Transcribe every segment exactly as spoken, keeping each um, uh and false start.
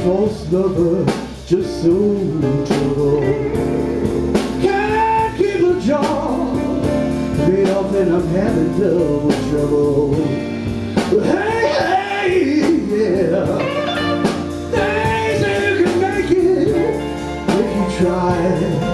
false lover, just so trouble. Can't keep a job, laid off and I'm having double trouble. Hey, hey, yeah, they say you can make it if you try.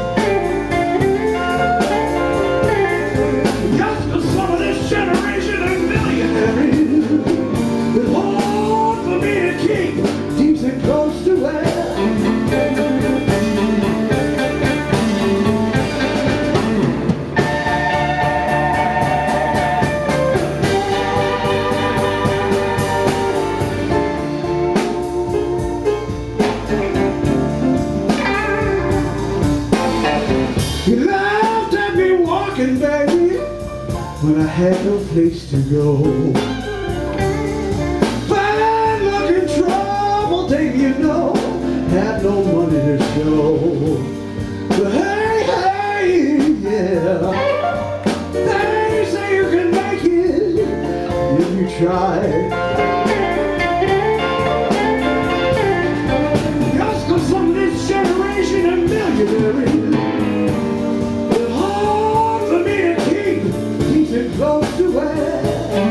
You laughed at me walking, baby, when I had no place to go. Bad luck and trouble, Dave, you know, had no money to show. But hey, hey, yeah, they say you can make it if you try. Just 'cause some of this generation are millionaires, close to where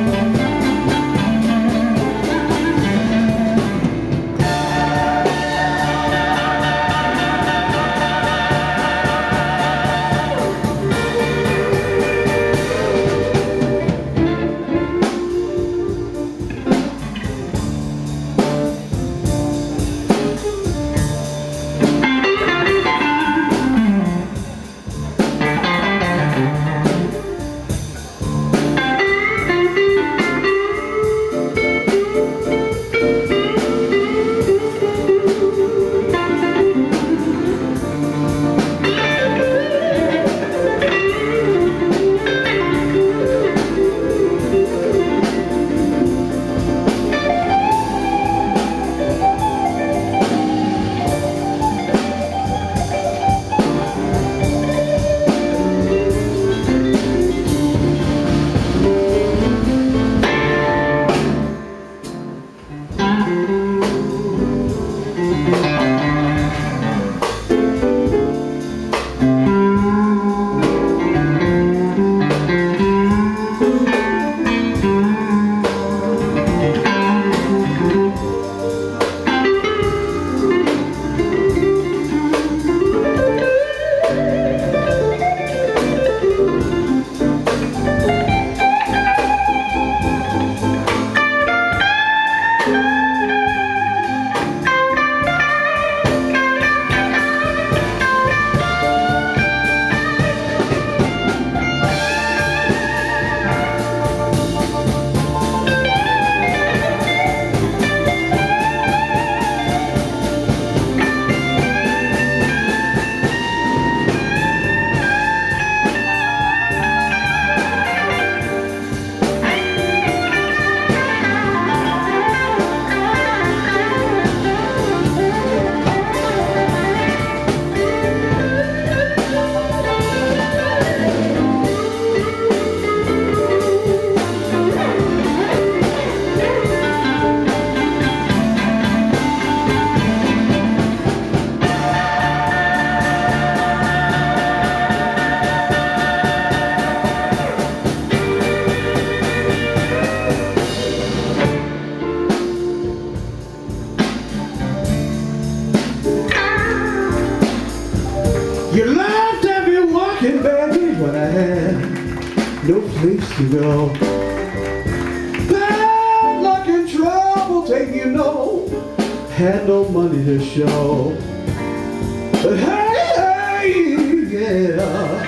you laughed at me walking, baby, when I had no place to go. Bad luck and trouble, take you know, had no money to show. But hey, hey, yeah,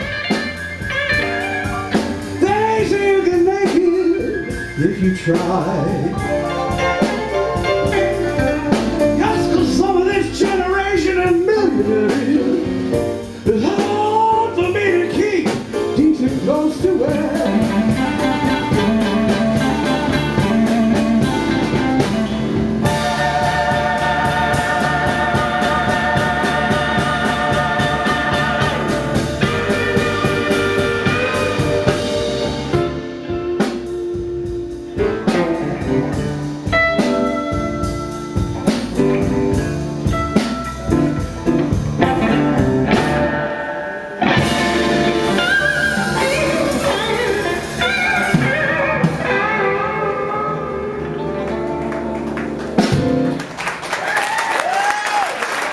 they say you can make it if you try. Just 'cause some of this generation are millionaires, it's hard for me to keep decent close to where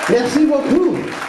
Merci beaucoup.